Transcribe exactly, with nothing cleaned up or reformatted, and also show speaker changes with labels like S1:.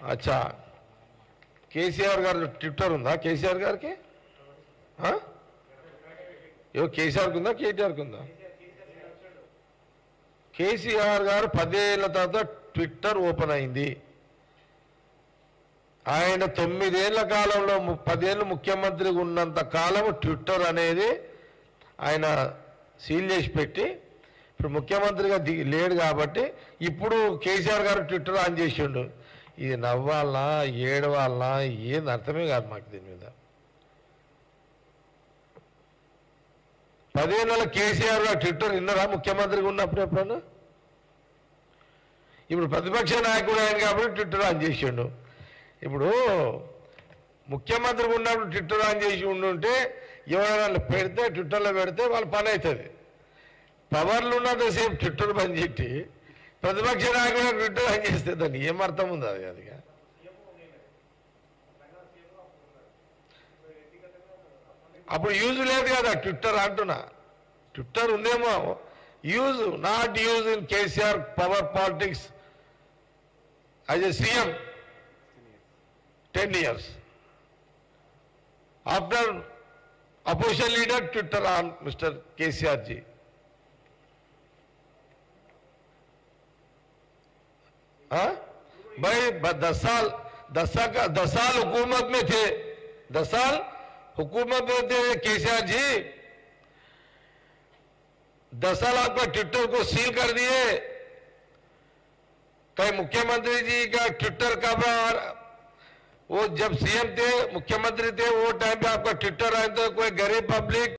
S1: అచ్చా కేసీఆర్ గారు ట్విట్టర్ ఉందా కేసీఆర్ గారికి? ఏవో కేసీఆర్కి ఉందా కేటీఆర్కి ఉందా? కేసీఆర్ గారు పదేళ్ల తర్వాత ట్విట్టర్ ఓపెన్ అయింది. ఆయన తొమ్మిదేళ్ల కాలంలో పదేళ్ళు ముఖ్యమంత్రిగా ఉన్నంత కాలం ట్విట్టర్ అనేది ఆయన సీల్ చేసి పెట్టి ఇప్పుడు ముఖ్యమంత్రిగా దిగి లేడు కాబట్టి ఇప్పుడు కేసీఆర్ గారు ట్విట్టర్ ఆన్ చేసిండు. ఇది నవ్వాలనా ఏడవాలనా ఏంది అర్థమే కాదు మాకు దీని మీద. పదేళ్ళ కేసీఆర్ గారు ట్విట్టర్ విన్నారా ముఖ్యమంత్రిగా ఉన్నప్పుడు ఎప్పుడన్నా? ఇప్పుడు ప్రతిపక్ష నాయకుడు ఆయన కాబట్టి ట్విట్టర్ ఆన్ చేసిండు. ఇప్పుడు ముఖ్యమంత్రిగా ఉన్నప్పుడు ట్విట్టర్ ఆన్ చేసి ఉండుంటే ఎవరైనా పెడితే ట్విట్టర్లో పెడితే వాళ్ళ పని అవుతుంది. పవర్లు ఉన్నంతసేపు ట్విట్టర్ బంద్ చేసి ప్రతిపక్ష నాయకుడు ట్విట్టర్ ఆన్ చేస్తే దాన్ని ఏం అర్థం ఉంది? అది అదిగా అప్పుడు యూజ్ లేదు కదా ట్విట్టర్ అంటున్నా. ట్విట్టర్ ఉందేమో use, not use in KCR power politics as a CM ten years after opposition leader Twitter on mister KCR ji. हाँ भाई दस साल दस साल का दस साल हुकूमत में थे, दस साल हुकूमत में थे केसीआर जी. दस साल आपका ट्विटर को सील कर दिए. कई मुख्यमंत्री जी का ट्विटर का वो जब सीएम थे मुख्यमंत्री थे वो टाइम पे आपका ट्विटर आया तो कोई गरीब पब्लिक